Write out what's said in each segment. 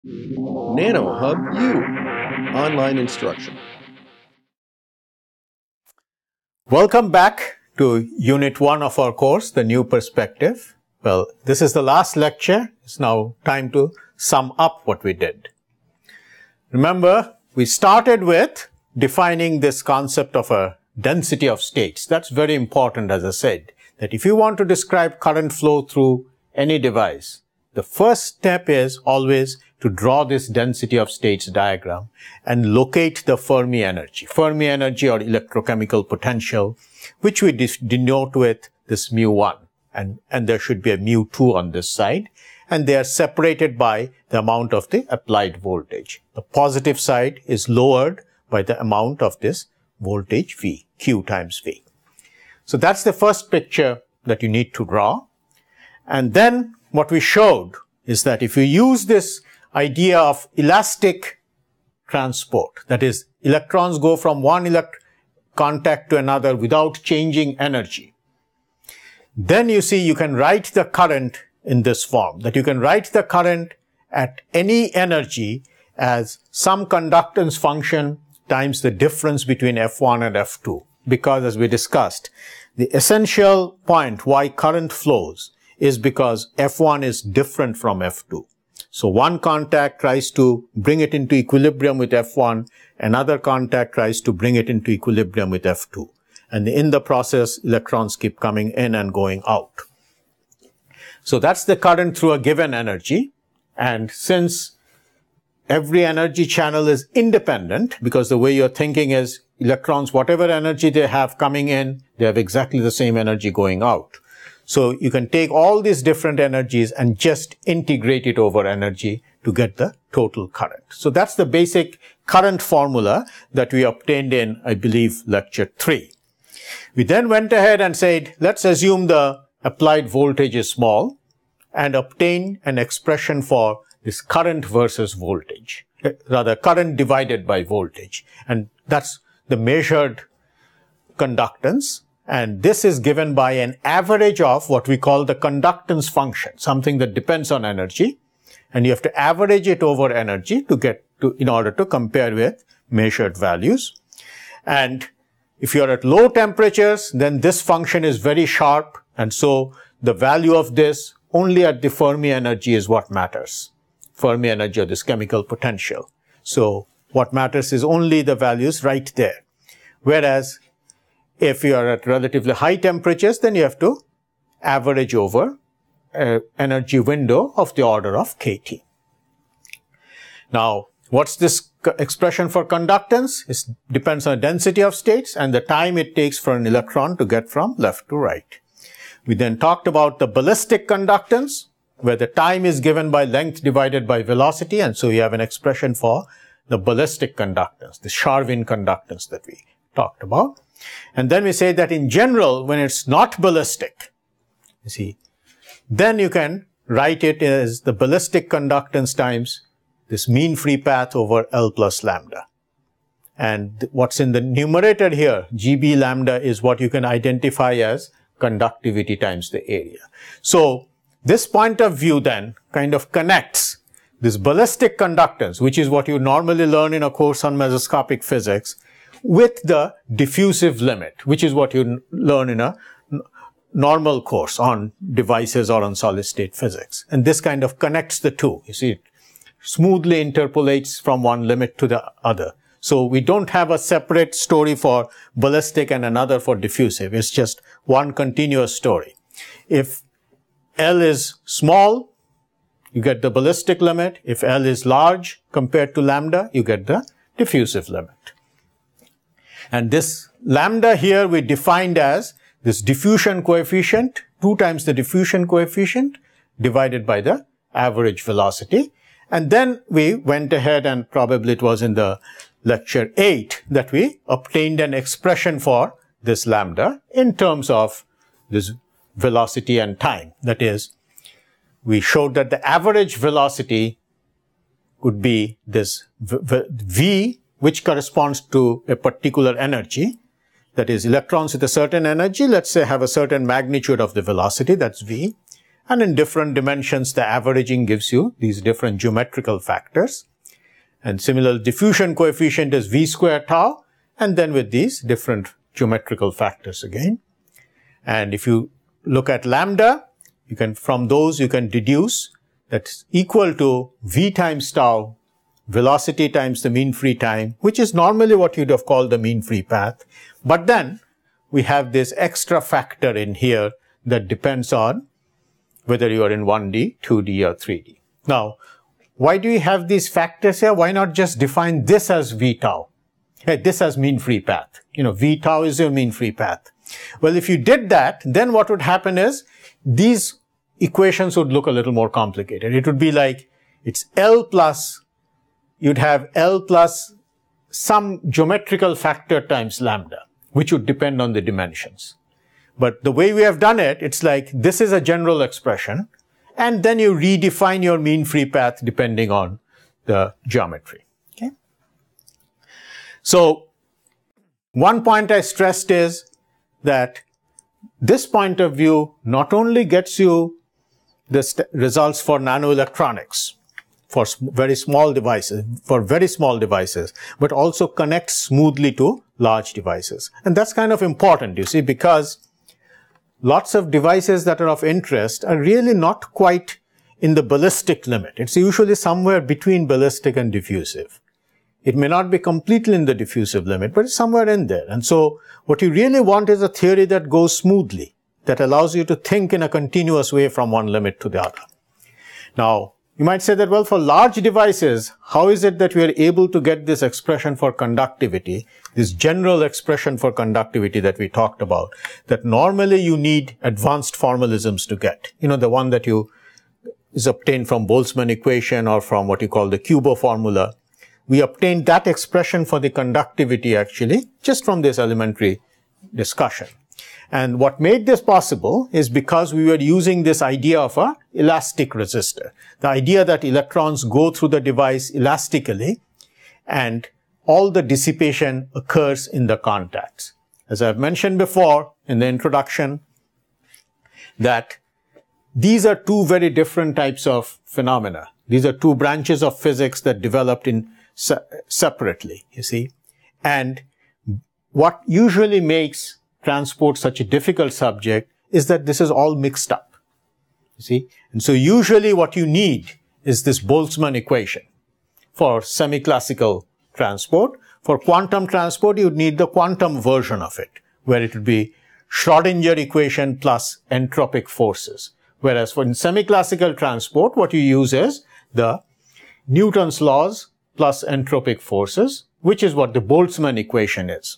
nanoHUB-U, online instruction. Welcome back to Unit 1 of our course, The New Perspective. Well, this is the last lecture. It's now time to sum up what we did. Remember, we started with defining this concept of a density of states. That's very important, as I said, that if you want to describe current flow through any device, the first step is always to draw this density of states diagram and locate the Fermi energy. Fermi energy or electrochemical potential, which we denote with this mu1. And there should be a mu2 on this side. And they are separated by the amount of the applied voltage. The positive side is lowered by the amount of this voltage V, Q times V. So that's the first picture that you need to draw. And then what we showed is that if you use this idea of elastic transport, that is, electrons go from one contact to another without changing energy, then you see you can write the current in this form, that you can write the current at any energy as some conductance function times the difference between F1 and F2. Because, as we discussed, the essential point why current flows is because F1 is different from F2. So one contact tries to bring it into equilibrium with F1, another contact tries to bring it into equilibrium with F2. And in the process, electrons keep coming in and going out. So that's the current through a given energy. And since every energy channel is independent, because the way you're thinking is electrons, whatever energy they have coming in, they have exactly the same energy going out. So you can take all these different energies and just integrate it over energy to get the total current. So that's the basic current formula that we obtained in, I believe, lecture 3. We then went ahead and said, let's assume the applied voltage is small and obtain an expression for this current versus voltage, rather current divided by voltage. And that's the measured conductance. And this is given by an average of what we call the conductance function, something that depends on energy. And you have to average it over energy to get to, in order to compare with measured values. And if you're at low temperatures, then this function is very sharp. And so the value of this only at the Fermi energy is what matters. Fermi energy or this chemical potential. So what matters is only the values right there. Whereas if you are at relatively high temperatures, then you have to average over an energy window of the order of kT. Now, what's this expression for conductance? It depends on the density of states and the time it takes for an electron to get from left to right. We then talked about the ballistic conductance, where the time is given by length divided by velocity, and so you have an expression for the ballistic conductance, the Charvin conductance that we talked about. And then we say that in general, when it's not ballistic, you see, then you can write it as the ballistic conductance times this mean free path over L plus lambda. And what's in the numerator here, GB lambda, is what you can identify as conductivity times the area. So this point of view then kind of connects this ballistic conductance, which is what you normally learn in a course on mesoscopic physics, with the diffusive limit, which is what you learn in a normal course on devices or on solid state physics. And this kind of connects the two. You see, it smoothly interpolates from one limit to the other. So we don't have a separate story for ballistic and another for diffusive. It's just one continuous story. If L is small, you get the ballistic limit. If L is large compared to lambda, you get the diffusive limit. And this lambda here we defined as this diffusion coefficient, 2 times the diffusion coefficient divided by the average velocity. And then we went ahead, and probably it was in the lecture 8 that we obtained an expression for this lambda in terms of this velocity and time. That is, we showed that the average velocity would be this v, which corresponds to a particular energy. That is, electrons with a certain energy, let's say, have a certain magnitude of the velocity, that's v. And in different dimensions, the averaging gives you these different geometrical factors. And similar diffusion coefficient is v square tau, and then with these different geometrical factors again. And if you look at lambda, from those you can deduce that's equal to v times tau, velocity times the mean free time, which is normally what you'd have called the mean free path. But then we have this extra factor in here that depends on whether you are in 1D, 2D or 3D. Now, why do you have these factors here? Why not just define this as v tau? Hey, this as mean free path. V tau is your mean free path. Well, if you did that, then what would happen is these equations would look a little more complicated. It would be like it's L plus, you'd have L plus some geometrical factor times lambda, which would depend on the dimensions. But the way we have done it, it's like this is a general expression, and then you redefine your mean free path depending on the geometry. Okay? So, one point I stressed is that this point of view not only gets you the results for nanoelectronics, for very small devices, but also connects smoothly to large devices. And that's kind of important, you see, because lots of devices that are of interest are really not quite in the ballistic limit. It's usually somewhere between ballistic and diffusive. It may not be completely in the diffusive limit, but it's somewhere in there. And so what you really want is a theory that goes smoothly, that allows you to think in a continuous way from one limit to the other. Now, you might say that, well, for large devices, how is it that we are able to get this expression for conductivity, this general expression for conductivity that we talked about, that normally you need advanced formalisms to get? The one that is obtained from Boltzmann equation or from what you call the Kubo formula. We obtained that expression for the conductivity actually just from this elementary discussion. And what made this possible is because we were using this idea of an elastic resistor. The idea that electrons go through the device elastically and all the dissipation occurs in the contacts. As I've mentioned before in the introduction, that these are two very different types of phenomena. These are two branches of physics that developed separately, you see. And what usually makes transport such a difficult subject is that this is all mixed up, you see. And so usually what you need is this Boltzmann equation for semi-classical transport. For quantum transport, you'd need the quantum version of it, where it would be Schrödinger equation plus entropic forces. Whereas for in semi-classical transport, what you use is the Newton's laws plus entropic forces, which is what the Boltzmann equation is.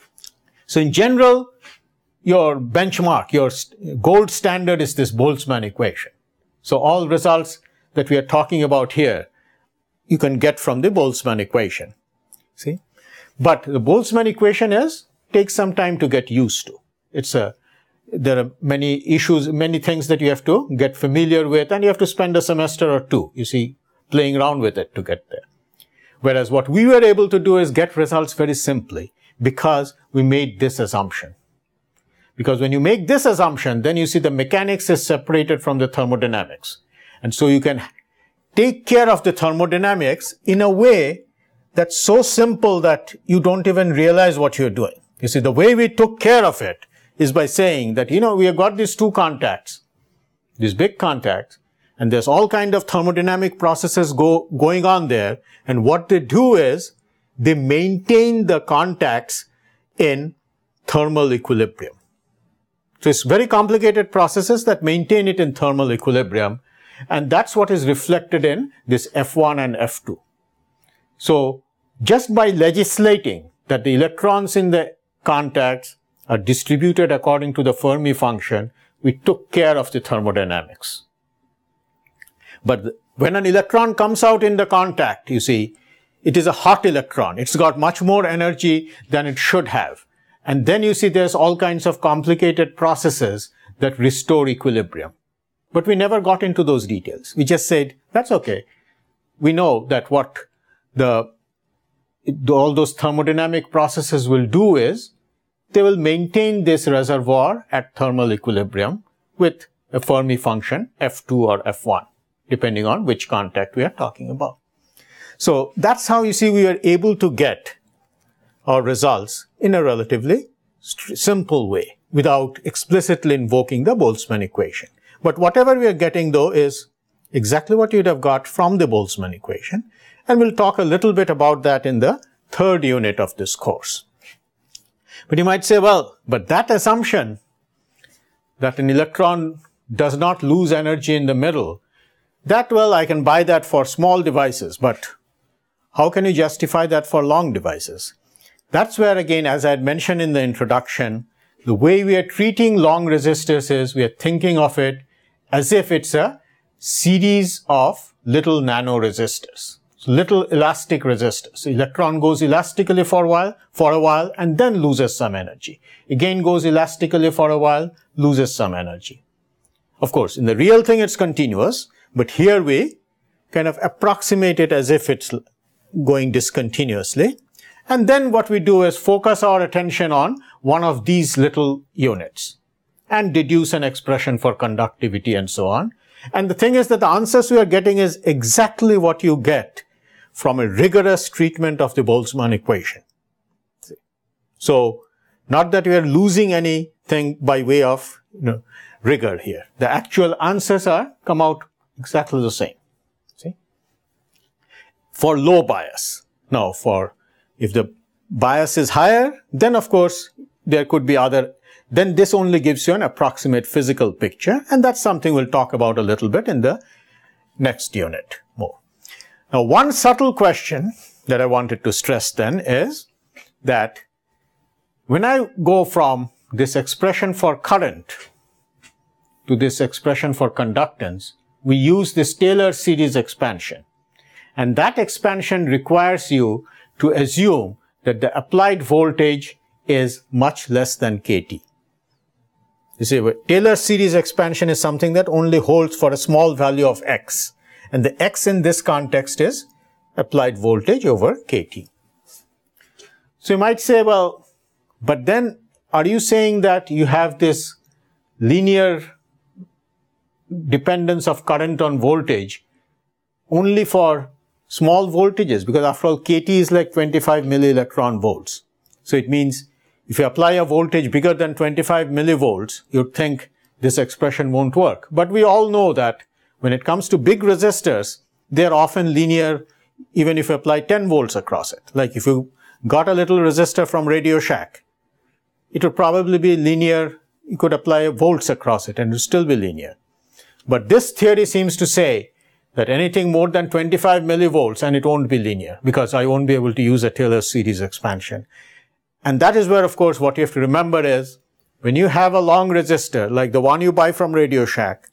So in general, your benchmark, your gold standard is this Boltzmann equation. So all results that we are talking about here, you can get from the Boltzmann equation. See? But the Boltzmann equation takes some time to get used to. There are many issues, many things that you have to get familiar with, and you have to spend a semester or two, you see, playing around with it to get there. Whereas what we were able to do is get results very simply because we made this assumption. Because when you make this assumption, then you see the mechanics is separated from the thermodynamics. And so you can take care of the thermodynamics in a way that's so simple that you don't even realize what you're doing. You see, the way we took care of it is by saying that, we have got these two contacts, these big contacts, and there's all kind of thermodynamic processes going on there. And what they do is they maintain the contacts in thermal equilibrium. So it's very complicated processes that maintain it in thermal equilibrium. And that's what is reflected in this F1 and F2. So just by legislating that the electrons in the contacts are distributed according to the Fermi function, we took care of the thermodynamics. But when an electron comes out in the contact, you see, it is a hot electron. It's got much more energy than it should have. And then you see there's all kinds of complicated processes that restore equilibrium. But we never got into those details. We just said, that's okay. We know that what all those thermodynamic processes will do is they will maintain this reservoir at thermal equilibrium with a Fermi function, F2 or F1, depending on which contact we are talking about. So that's how you see we are able to get our results in a relatively simple way without explicitly invoking the Boltzmann equation. But whatever we are getting though is exactly what you'd have got from the Boltzmann equation, and we'll talk a little bit about that in the third unit of this course. But you might say, well, but that assumption that an electron does not lose energy in the middle, that, well, I can buy that for small devices, but how can you justify that for long devices? That's where, again, as I had mentioned in the introduction, the way we are treating long resistors is we are thinking of it as if it's a series of little nanoresistors, so little elastic resistors. So electron goes elastically for a while, and then loses some energy. Again goes elastically for a while, loses some energy. Of course, in the real thing it's continuous, but here we kind of approximate it as if it's going discontinuously. And then what we do is focus our attention on one of these little units and deduce an expression for conductivity and so on. And the thing is that the answers we are getting is exactly what you get from a rigorous treatment of the Boltzmann equation. So, not that we are losing anything by way of rigor here. The actual answers come out exactly the same. See? For low bias. Now, if the bias is higher, then of course there could be then this only gives you an approximate physical picture, and that's something we'll talk about a little bit in the next unit more. Now, one subtle question that I wanted to stress then is that when I go from this expression for current to this expression for conductance, we use this Taylor series expansion. And that expansion requires you to assume that the applied voltage is much less than kT. You see, Taylor series expansion is something that only holds for a small value of x. And the x in this context is applied voltage over kT. So you might say, well, but then are you saying that you have this linear dependence of current on voltage only for small voltages? Because after all, kT is like 25 millielectron volts. So it means if you apply a voltage bigger than 25 millivolts, you'd think this expression won't work. But we all know that when it comes to big resistors, they're often linear even if you apply 10 volts across it. Like if you got a little resistor from Radio Shack, it would probably be linear. You could apply volts across it and it would still be linear. But this theory seems to say that anything more than 25 millivolts and it won't be linear because I won't be able to use a Taylor series expansion. And that is where, of course, what you have to remember is when you have a long resistor like the one you buy from Radio Shack,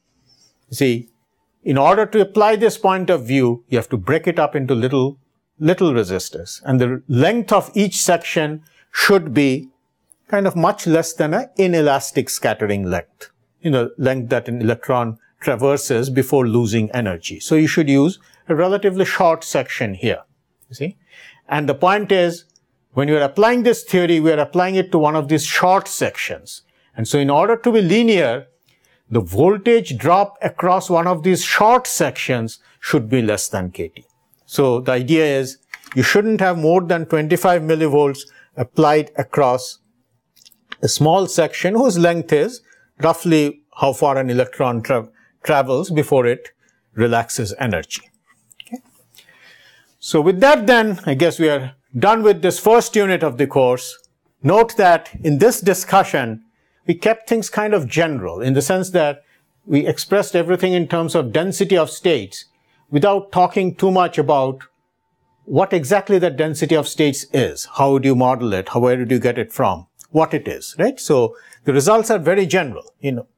see, in order to apply this point of view, you have to break it up into little resistors. And the length of each section should be kind of much less than an inelastic scattering length. Length that an electron traverses before losing energy. So you should use a relatively short section here. You see? And the point is, when you are applying this theory, we are applying it to one of these short sections. And so in order to be linear, the voltage drop across one of these short sections should be less than kT. So the idea is you shouldn't have more than 25 millivolts applied across a small section whose length is roughly how far an electron travels before it relaxes energy. Okay. So with that then, I guess we are done with this first unit of the course. Note that in this discussion, we kept things kind of general in the sense that we expressed everything in terms of density of states without talking too much about what exactly that density of states is. How would you model it? Where did you get it from? What it is, right? So the results are very general,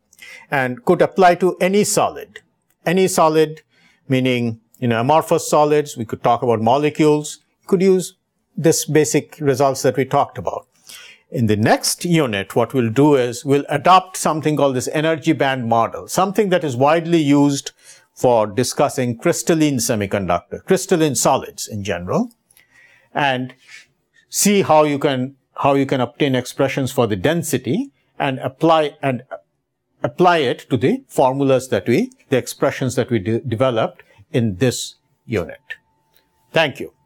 and could apply to any solid. Any solid, meaning, amorphous solids. We could talk about molecules. You could use this basic results that we talked about. In the next unit, what we'll do is we'll adopt something called this energy band model, something that is widely used for discussing crystalline solids in general, and see how you can obtain expressions for the density and apply apply it to the formulas the expressions that we developed in this unit. Thank you.